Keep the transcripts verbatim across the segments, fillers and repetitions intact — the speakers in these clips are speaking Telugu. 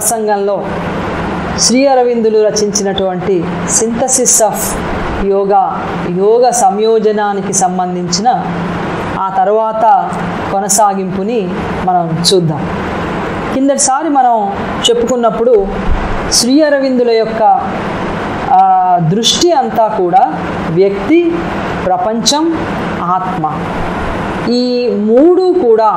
సత్సంగంలో శ్రీ అరవిందులు రచించినటువంటి సింథసిస్ ఆఫ్ యోగా యోగ సంయోజనానికి సంబంధించిన ఆ తర్వాత కొనసాగింపుని మనం చూద్దాం. కిందటిసారి మనం చెప్పుకున్నప్పుడు శ్రీ అరవిందుల యొక్క దృష్టి అంతా కూడా వ్యక్తి, ప్రపంచం, ఆత్మ, ఈ మూడు కూడా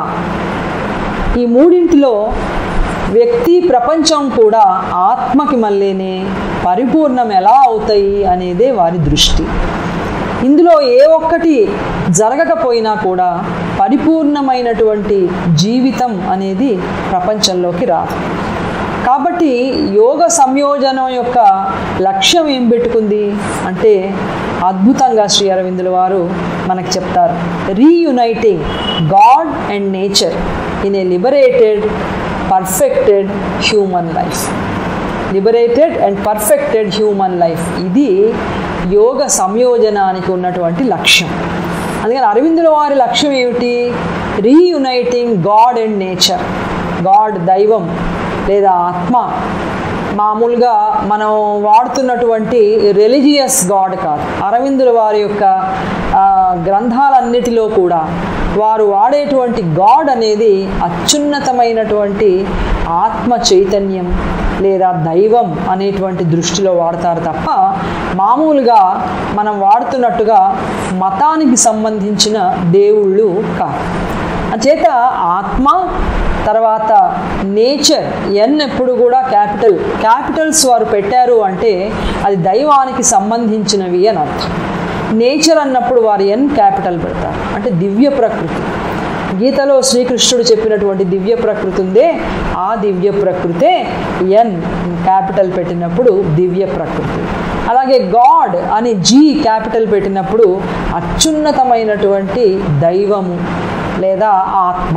ఈ మూడింటిలో వ్యక్తి, ప్రపంచం కూడా ఆత్మకి మళ్ళీనే పరిపూర్ణం ఎలా అవుతాయి అనేదే వారి దృష్టి. ఇందులో ఏ ఒక్కటి జరగకపోయినా కూడా పరిపూర్ణమైనటువంటి జీవితం అనేది ప్రపంచంలోకి రాదు. కాబట్టి యోగ సంయోజనం యొక్క లక్ష్యం ఏం పెట్టుకుంది అంటే అద్భుతంగా శ్రీ అరవిందుల వారు మనకు చెప్తారు. Reuniting God and nature in a liberated perfected human life. Liberated and perfected human life ఇది యోగ సంయోజనానికి ఉన్నటువంటి లక్ష్యం. అందుకని అరవిందుల వారి లక్ష్యం ఏమిటి? Reuniting God and nature. God దైవం లేదా ఆత్మ మామూలుగా మనం వాడుతున్నటువంటి రిలీజియస్ గాడ్ కాదు. అరవిందుల వారి యొక్క గ్రంథాలన్నిటిలో కూడా వారు వాడేటువంటి గాడ్ అనేది అత్యున్నతమైనటువంటి ఆత్మ చైతన్యం లేదా దైవం అనేటువంటి దృష్టిలో వాడతారు తప్ప మామూలుగా మనం వాడుతున్నట్టుగా మతానికి సంబంధించిన దేవుళ్ళు కాదు. అంచేత ఆత్మ తర్వాత నేచర్, ఎన్ ఎప్పుడు కూడా క్యాపిటల్ క్యాపిటల్స్ వారు పెట్టారు అంటే అది దైవానికి సంబంధించినవి అని అర్థం. నేచర్ అన్నప్పుడు వారు ఎన్ క్యాపిటల్ పెడతారు అంటే దివ్య ప్రకృతి. గీతలో శ్రీకృష్ణుడు చెప్పినటువంటి దివ్య ప్రకృతి ఉందే ఆ దివ్య ప్రకృతే ఎన్ క్యాపిటల్ పెట్టినప్పుడు దివ్య ప్రకృతి. అలాగే గాడ్ అని జీ క్యాపిటల్ పెట్టినప్పుడు అత్యున్నతమైనటువంటి దైవము లేదా ఆత్మ.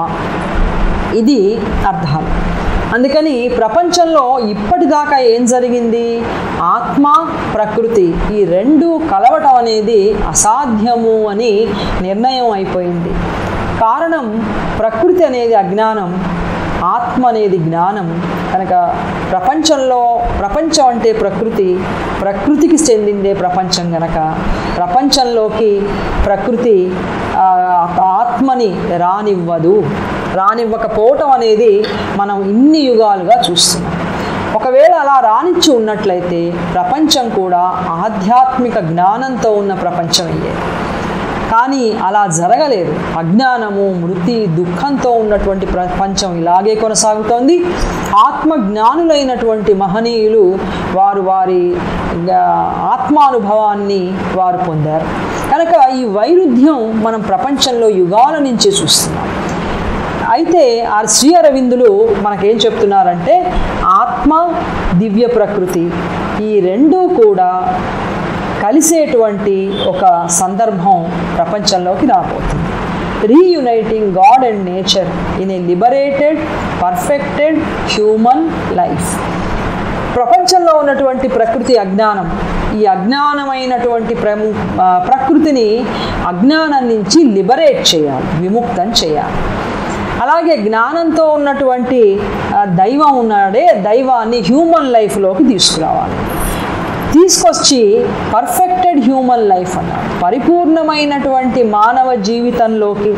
ఇది అర్థాలు. అందుకని ప్రపంచంలో ఇప్పటిదాకా ఏం జరిగింది? ఆత్మ, ప్రకృతి ఈ రెండు కలవటం అనేది అసాధ్యము అని నిర్ణయం అయిపోయింది. కారణం ప్రకృతి అనేది అజ్ఞానం, ఆత్మ అనేది జ్ఞానం. కనుక ప్రపంచంలో ప్రపంచం అంటే ప్రకృతి, ప్రకృతికి చెందిందే ప్రపంచం. కనుక ప్రపంచంలోకి ప్రకృతి ఆత్మని రానివ్వదు. రానివ్వకపోవటం అనేది మనం ఇన్ని యుగాలుగా చూస్తున్నాం. ఒకవేళ అలా రానిచ్చి ఉన్నట్లయితే ప్రపంచం కూడా ఆధ్యాత్మిక జ్ఞానంతో ఉన్న ప్రపంచం అయ్యేది. కానీ అలా జరగలేదు. అజ్ఞానము, మృతి, దుఃఖంతో ఉన్నటువంటి ప్రపంచం ఇలాగే కొనసాగుతోంది. ఆత్మ జ్ఞానులైనటువంటి మహనీయులు వారు వారి ఆత్మానుభవాన్ని వారు పొందారు. కనుక ఈ వైరుధ్యం మనం ప్రపంచంలో యుగాల నుంచి చూస్తున్నాం. అయితే ఆ శ్రీ అరవిందులు మనకేం చెప్తున్నారంటే ఆత్మ, దివ్య ప్రకృతి ఈ రెండూ కూడా కలిసేటువంటి ఒక సందర్భం ప్రపంచంలోకి రాబోతుంది. Reuniting God and nature in a liberated perfected human life. ప్రపంచంలో ఉన్నటువంటి ప్రకృతి అజ్ఞానం. ఈ అజ్ఞానమైనటువంటి ప్రము ప్రకృతిని అజ్ఞానం నుంచి లిబరేట్ చేయాలి, విముక్తం చేయాలి. అలాగే జ్ఞానంతో ఉన్నటువంటి దైవం ఉన్నాడే దైవాన్ని హ్యూమన్ లైఫ్లోకి తీసుకురావాలి. తీసుకొచ్చి పర్ఫెక్టెడ్ హ్యూమన్ లైఫ్ అన్నారు. పరిపూర్ణమైనటువంటి మానవ జీవితంలోకి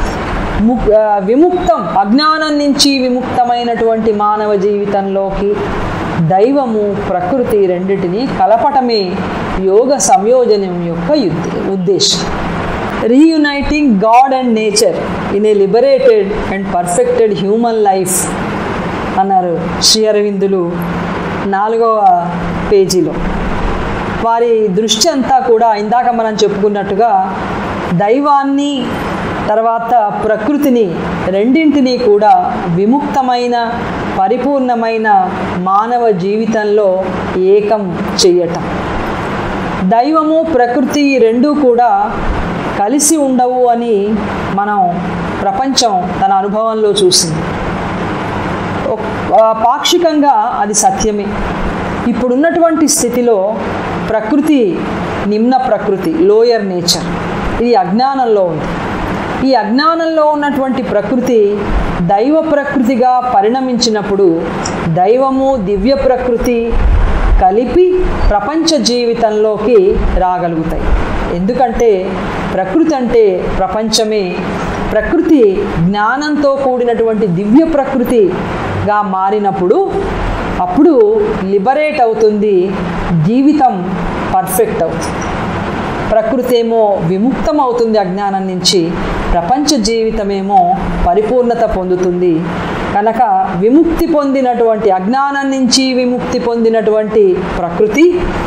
విముక్తం, అజ్ఞానం నుంచి విముక్తమైనటువంటి మానవ జీవితంలోకి దైవము, ప్రకృతి రెండిటిని కలపటమే యోగ సంయోజనం యొక్క ఉద్దేశం. Reuniting God and nature in a liberated and perfected human life అన్నారు శ్రీ అరవిందులు నాలుగవ పేజీలో. వారి దృష్టి అంతా కూడా ఇందాక మనం చెప్పుకున్నట్టుగా దైవాన్ని తర్వాత ప్రకృతిని రెండింటినీ కూడా విముక్తమైన పరిపూర్ణమైన మానవ జీవితంలో ఏకం చెయ్యటం. దైవము, ప్రకృతి రెండూ కూడా కలిసి ఉండవు అని మనం ప్రపంచం తన అనుభవంలో చూసింది. పాక్షికంగా అది సత్యమే. ఇప్పుడున్నటువంటి స్థితిలో ప్రకృతి నిమ్న ప్రకృతి, లోయర్ నేచర్, ఇది అజ్ఞానంలో ఉంది. ఈ అజ్ఞానంలో ఉన్నటువంటి ప్రకృతి దైవ ప్రకృతిగా పరిణమించినప్పుడు దైవము దివ్య ప్రకృతి కలిపి ప్రపంచ జీవితంలోకి రాగలుగుతాయి. ఎందుకంటే ప్రకృతి అంటే ప్రపంచమే. ప్రకృతి జ్ఞానంతో కూడినటువంటి దివ్య ప్రకృతిగా మారినప్పుడు అప్పుడు లిబరేట్ అవుతుంది, జీవితం పర్ఫెక్ట్ అవుతుంది. ప్రకృతి ఏమో విముక్తం అవుతుంది అజ్ఞానం నుంచి, ప్రపంచ జీవితమేమో పరిపూర్ణత పొందుతుంది. కనుక విముక్తి పొందినటువంటి అజ్ఞానం నుంచి విముక్తి పొందినటువంటి ప్రకృతి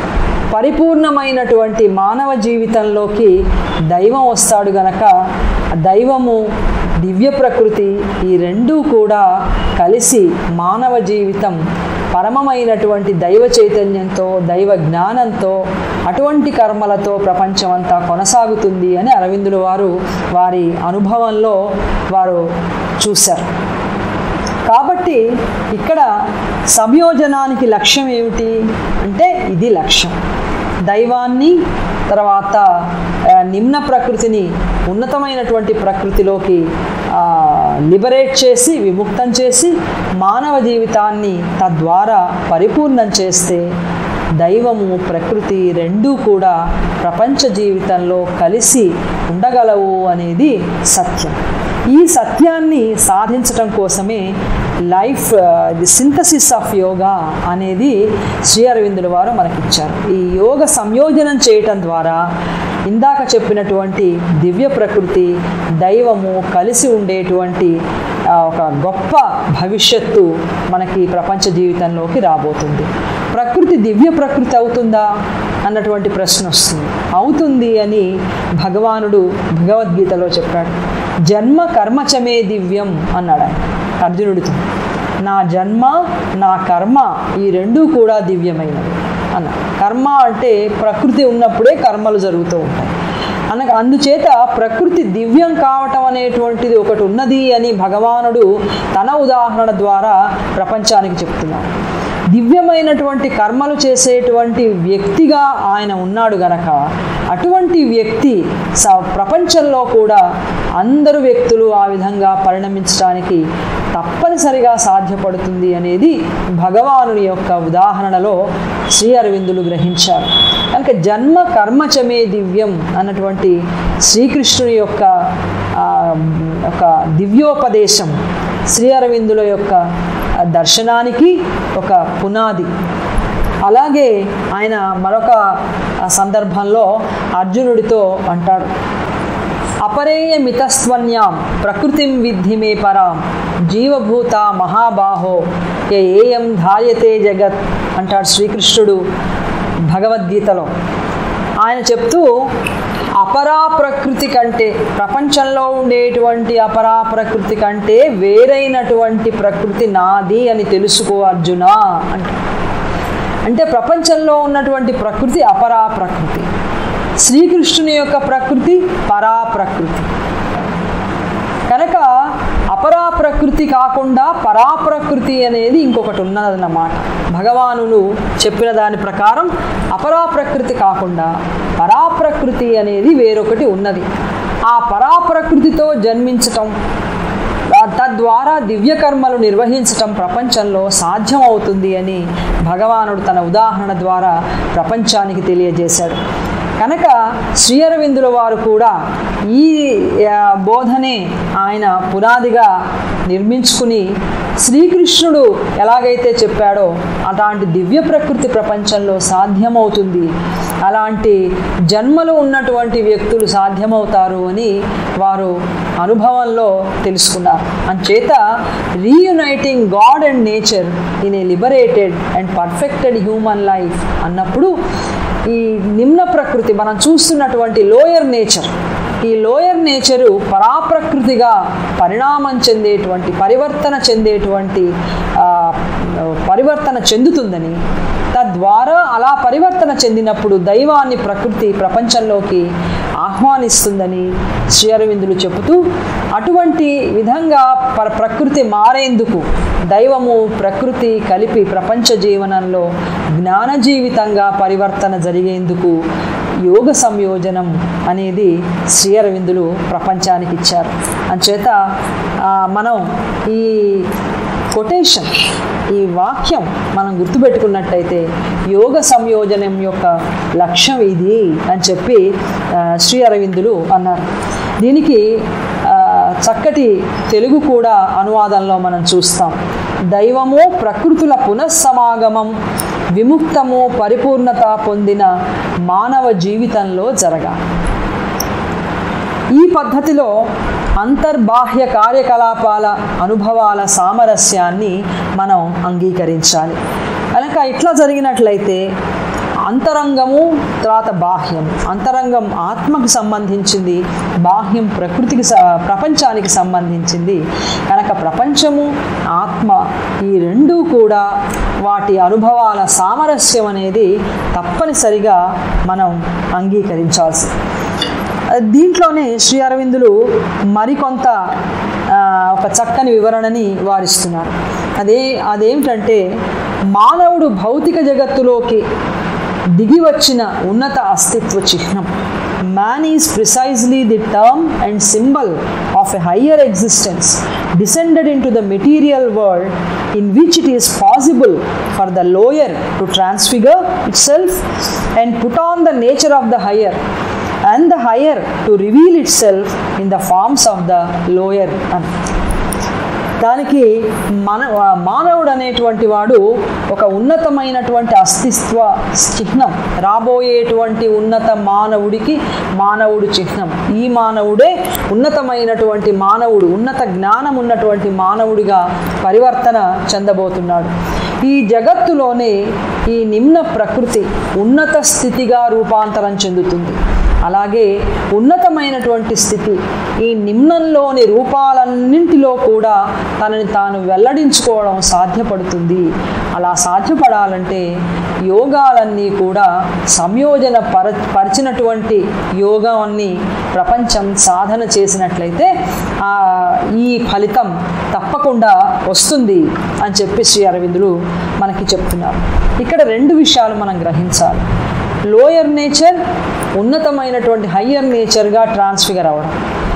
పరిపూర్ణమైనటువంటి మానవ జీవితంలోకి దైవం వస్తాడు. గనక దైవము దివ్య ప్రకృతి ఈ రెండూ కూడా కలిసి మానవ జీవితం పరమమైనటువంటి దైవ చైతన్యంతో దైవ జ్ఞానంతో అటువంటి కర్మలతో ప్రపంచమంతా కొనసాగుతుంది అని అరవిందుల వారు వారి అనుభవంలో వారు చూశారు. కాబట్టి ఇక్కడ సంయోజనానికి లక్ష్యం ఏమిటి అంటే ఇది లక్ష్యం. దైవాన్ని తర్వాత నిమ్న ప్రకృతిని ఉన్నతమైనటువంటి ప్రకృతిలోకి లిబరేట్ చేసి విముక్తం చేసి మానవ జీవితాన్ని తద్వారా పరిపూర్ణం చేస్తే దైవము ప్రకృతి రెండూ కూడా ప్రపంచ జీవితంలో కలిసి ఉండగలవు అనేది సత్యం. ఈ సత్యాన్ని సాధించటం కోసమే life the synthesis of yoga అనేది శ్రీ అరవిందుల వారు మనకిచ్చారు. ఈ యోగ సంయోజనం చేయటం ద్వారా ఇందాక చెప్పినటువంటి దివ్య ప్రకృతి దైవము కలిసి ఉండేటువంటి ఒక గొప్ప భవిష్యత్తు మనకి ప్రపంచ జీవితంలోకి రాబోతుంది. ప్రకృతి దివ్య ప్రకృతి అవుతుందా అన్నటువంటి ప్రశ్న వస్తుంది. అవుతుంది అని భగవానుడు భగవద్గీతలో చెప్పాడు. జన్మ కర్మచమే దివ్యం అన్నాడు ఆయన అర్జునుడితో. నా జన్మ నా కర్మ ఈ రెండూ కూడా దివ్యమైనవి అన్న. కర్మ అంటే ప్రకృతి ఉన్నప్పుడే కర్మలు జరుగుతూ ఉంటాయి అనగా అందుచేత ప్రకృతి దివ్యం కావటం అనేటువంటిది ఒకటి ఉన్నది అని భగవానుడు తన ఉదాహరణ ద్వారా ప్రపంచానికి చెప్తున్నాడు. దివ్యమైనటువంటి కర్మలు చేసేటువంటి వ్యక్తిగా ఆయన ఉన్నాడు గనక అటువంటి వ్యక్తి స ప్రపంచంలో కూడా అందరు వ్యక్తులు ఆ విధంగా పరిణమించడానికి తప్పనిసరిగా సాధ్యపడుతుంది అనేది భగవానుని యొక్క ఉదాహరణలో శ్రీ అరవిందులు గ్రహించారు. కనుక జన్మ కర్మచమే దివ్యం అన్నటువంటి శ్రీకృష్ణుని యొక్క ఒక దివ్యోపదేశం శ్రీ అరవిందుల యొక్క దర్శనానికి ఒక పునాది. అలాగే ఆయన మరొక సందర్భంలో అర్జునుడితో అంటాడు, అపరేయ మితస్వన్యాం ప్రకృతిం విద్ధి మే పరాం జీవభూత మహాబాహో ఏయం ధార్యతే జగత్ అంటాడు శ్రీకృష్ణుడు భగవద్గీతలో. ఆయన చెప్తూ అపరా ప్రకృతి కంటే ప్రపంచంలో ఉండేటువంటి అపరా ప్రకృతి కంటే వేరైనటువంటి ప్రకృతి నాది అని తెలుసుకో అర్జున అంట. అంటే ప్రపంచంలో ఉన్నటువంటి ప్రకృతి అపరా ప్రకృతి, శ్రీకృష్ణుని యొక్క ప్రకృతి పరా ప్రకృతి. కనుక అపరా ప్రకృతి కాకుండా పరాప్రకృతి అనేది ఇంకొకటి ఉన్నదన్నమాట. భగవానులు చెప్పిన దాని ప్రకారం అపరా ప్రకృతి కాకుండా పరాప్రకృతి అనేది వేరొకటి ఉన్నది. ఆ పరాప్రకృతితో జన్మించటం తద్వారా దివ్యకర్మలు నిర్వహించటం ప్రపంచంలో సాధ్యమవుతుంది అని భగవానుడు తన ఉదాహరణ ద్వారా ప్రపంచానికి తెలియజేశాడు. కనుక శ్రీ అరవిందుల వారు కూడా ఈ బోధనే ఆయన పునాదిగా నిర్మించుకుని శ్రీకృష్ణుడు ఎలాగైతే చెప్పాడో అలాంటి దివ్య ప్రకృతి ప్రపంచంలో సాధ్యమవుతుంది, అలాంటి జన్మలు ఉన్నటువంటి వ్యక్తులు సాధ్యమవుతారు అని వారు అనుభవంలో తెలుసుకున్నారు. అంచేత reuniting God and nature in a liberated and perfected human life అన్నప్పుడు ఈ నిమ్న ప్రకృతి మనం చూస్తున్నటువంటి లోయర్ నేచర్, ఈ లోయర్ నేచరు పరాప్రకృతిగా పరిణామం చెందేటువంటి పరివర్తన చెందేటువంటి పరివర్తన చెందుతుందని, తద్వారా అలా పరివర్తన చెందినప్పుడు దైవాన్ని ప్రకృతి ప్రపంచంలోకి ఆహ్వానిస్తుందని శ్రీ అరవిందులు చెబుతూ, అటువంటి విధంగా ప్ర ప్రకృతి మారేందుకు దైవము ప్రకృతి కలిపి ప్రపంచ జీవనంలో జ్ఞాన జీవితంగా పరివర్తన జరిగేందుకు యోగ సంయోజనం అనేది శ్రీ అరవిందులు ప్రపంచానికి ఇచ్చారు. అంచేత మనం ఈ కొటేషన్, ఈ వాక్యం మనం గుర్తుపెట్టుకున్నట్టయితే యోగ సంయోజనం యొక్క లక్ష్యం ఇది అని చెప్పి శ్రీ అరవిందులు అన్నారు. దీనికి చక్కటి తెలుగు కూడా అనువాదంలో మనం చూస్తాం. దైవము ప్రకృతుల పునఃసమాగమం విముక్తము పరిపూర్ణత పొందిన మానవ జీవితంలో జరగాలి. ఈ పద్ధతిలో అంతర్బాహ్య కార్యకలాపాల అనుభవాల సామరస్యాన్ని మనం అంగీకరించాలి. కనుక ఇట్లా జరిగినట్లయితే అంతరంగము తర్వాత బాహ్యం, అంతరంగం ఆత్మకు సంబంధించింది, బాహ్యం ప్రకృతికి ప్రపంచానికి సంబంధించింది. కనుక ప్రపంచము ఆత్మ ఈ రెండూ కూడా వాటి అనుభవాల సామరస్యం అనేది తప్పనిసరిగా మనం అంగీకరించాల్సి. దీంట్లోనే శ్రీ అరవిందులు మరికొంత ఒక చక్కని వివరణని వారిస్తున్నారు. అదే అదేమిటంటే మానవుడు భౌతిక జగత్తులోకి దిగి వచ్చిన ఉన్నత అస్తిత్వ చిహ్నం. Man is precisely the term and symbol of a higher existence descended into the material world in which it is possible for the lower to transfigure itself and put on the nature of the higher and the higher to reveal itself in the forms of the lower. దానికి మన మానవుడు అనేటువంటి వాడు ఒక ఉన్నతమైనటువంటి అస్తిత్వ చిహ్నం, రాబోయేటువంటి ఉన్నత మానవుడికి మానవుడు చిహ్నం. ఈ మానవుడే ఉన్నతమైనటువంటి మానవుడు, ఉన్నత జ్ఞానం ఉన్నటువంటి మానవుడిగా పరివర్తన చెందబోతున్నాడు. ఈ జగత్తులోనే ఈ నిమ్న ప్రకృతి ఉన్నత స్థితిగా రూపాంతరం చెందుతుంది. అలాగే ఉన్నతమైనటువంటి స్థితి ఈ నిమ్నంలోని రూపాలన్నింటిలో కూడా తనని తాను వెల్లడించుకోవడం సాధ్యపడుతుంది. అలా సాధ్యపడాలంటే యోగాలన్నీ కూడా సంయోజన పర పరిచినటువంటి యోగాన్ని ప్రపంచం సాధన చేసినట్లయితే ఈ ఫలితం తప్పకుండా వస్తుంది అని చెప్పి శ్రీ అరవిందులు మనకి చెప్తున్నారు. ఇక్కడ రెండు విషయాలు మనం గ్రహించాలి. లోయర్ నేచర్ ఉన్నతమైనటువంటి హయ్యర్ నేచర్గా ట్రాన్స్ఫిగర్ అవ్వడం.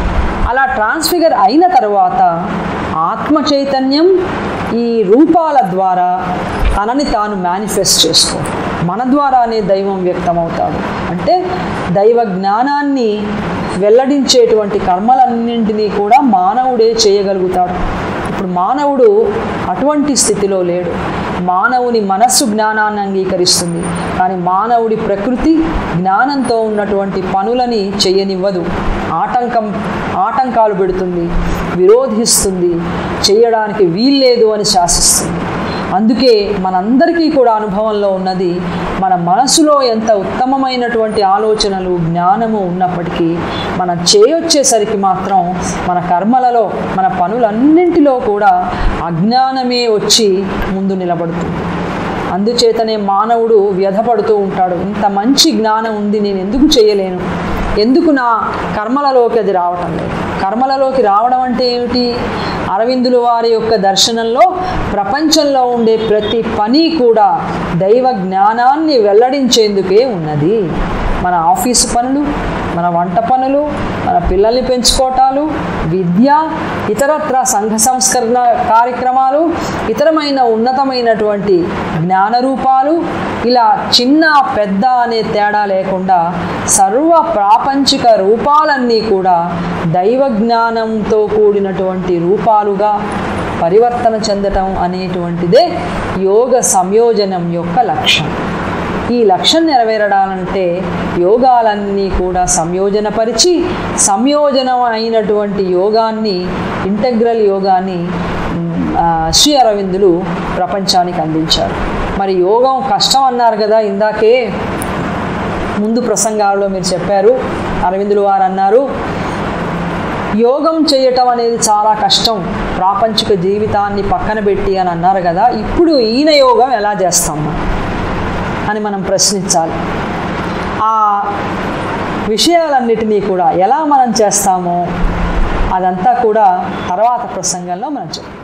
అలా ట్రాన్స్ఫిగర్ అయిన తర్వాత ఆత్మ చైతన్యం ఈ రూపాల ద్వారా తనని తాను మేనిఫెస్ట్ చేసుకో, మన ద్వారానే దైవం వ్యక్తమవుతాడు. అంటే దైవ జ్ఞానాన్ని వెల్లడించేటువంటి కర్మలన్నింటినీ కూడా మానవుడే చేయగలుగుతాడు. ఇప్పుడు మానవుడు అటువంటి స్థితిలో లేడు. మానవుని మనస్సు జ్ఞానాన్ని అంగీకరిస్తుంది, కానీ మానవుడి ప్రకృతి జ్ఞానంతో ఉన్నటువంటి పనులని చేయనివ్వదు. ఆటంకం ఆటంకాలు పెడుతుంది, విరోధిస్తుంది, చేయడానికి వీల్లేదు అని శాసిస్తుంది. అందుకే మనందరికీ కూడా అనుభవంలో ఉన్నది, మన మనసులో ఎంత ఉత్తమమైనటువంటి ఆలోచనలు జ్ఞానము ఉన్నప్పటికీ మనం చేయొచ్చేసరికి మాత్రం మన కర్మలలో మన పనులన్నింటిలో కూడా అజ్ఞానమే వచ్చి ముందు నిలబడుతుంది. అందుచేతనే మానవుడు వ్యధపడుతూ ఉంటాడు. ఇంత మంచి జ్ఞానం ఉంది, నేను ఎందుకు చేయలేను, ఎందుకు నా కర్మలలోకి అది రావటం లేదు. కర్మలలోకి రావడం అంటే ఏమిటి? అరవిందుల వారి యొక్క దర్శనంలో ప్రపంచంలో ఉండే ప్రతి పని కూడా దైవ జ్ఞానాన్ని వెల్లడించేందుకే ఉన్నది. మన ఆఫీసు పనులు, మన వంట పనులు, మన పిల్లల్ని పెంచుకోవటాలు, విద్య, ఇతరత్ర సంఘ సంస్కరణ కార్యక్రమాలు, ఇతరమైన ఉన్నతమైనటువంటి జ్ఞాన రూపాలు, ఇలా చిన్న పెద్ద అనే తేడా లేకుండా సర్వ ప్రాపంచిక రూపాలన్నీ కూడా దైవ జ్ఞానంతో కూడినటువంటి రూపాలుగా పరివర్తన చెందటం అనేటువంటిదే యోగ సంయోజనం యొక్క లక్ష్యం. ఈ లక్ష్యం నెరవేరడాలంటే యోగాలన్నీ కూడా సంయోజనపరిచి సంయోజనం అయినటువంటి యోగాన్ని, ఇంటెగ్రల్ యోగాన్ని శ్రీ అరవిందులు ప్రపంచానికి అందించారు. మరి యోగం కష్టం అన్నారు కదా ఇందాకే, ముందు ప్రసంగాల్లో మీరు చెప్పారు. అరవిందులు వారు అన్నారు, యోగం చేయటం అనేది చాలా కష్టం, ప్రాపంచిక జీవితాన్ని పక్కన పెట్టి అని అన్నారు కదా. ఇప్పుడు ఈయన యోగం ఎలా చేస్తాం అని మనం ప్రశ్నించాలి. ఆ విషయాలన్నిటినీ కూడా ఎలా మనం చేస్తామో అదంతా కూడా తర్వాత ప్రసంగంలో మనం చెప్తాం.